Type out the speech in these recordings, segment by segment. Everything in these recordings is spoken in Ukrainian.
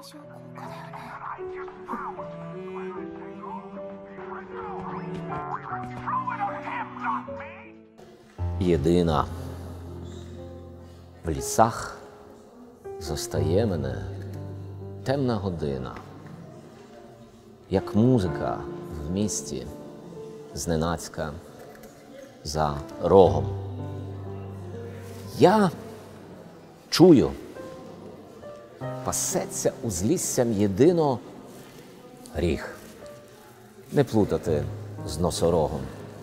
Єдина в лісах зостає мене темна година, як музика в місті зненацька за рогом. Я чую, пасеться узліссям єдино ріг, не плутати з носорогом.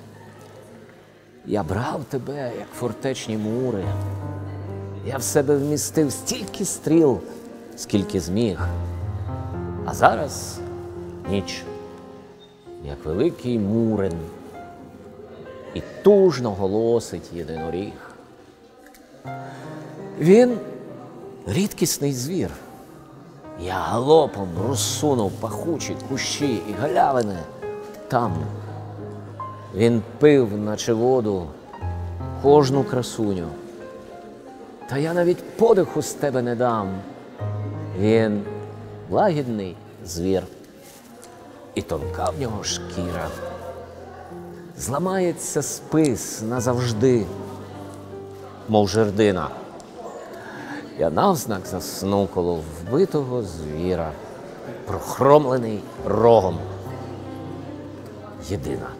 Я брав тебе, як фортечні мури, я в себе вмістив стільки стріл, скільки зміг. А зараз ніч, як великий мурин, і тужно голосить єдиноріг. Він рідкісний звір. Я галопом розсунув пахучі кущі і галявини. Там він пив, наче воду, кожну красуню. Та я навіть подиху з тебе не дам. Він лагідний звір, і тонка в нього шкіра. Зламається спис назавжди, мов жердина. Я навзнак засну коло вбитого звіра, прохромлений рогом. Єдина.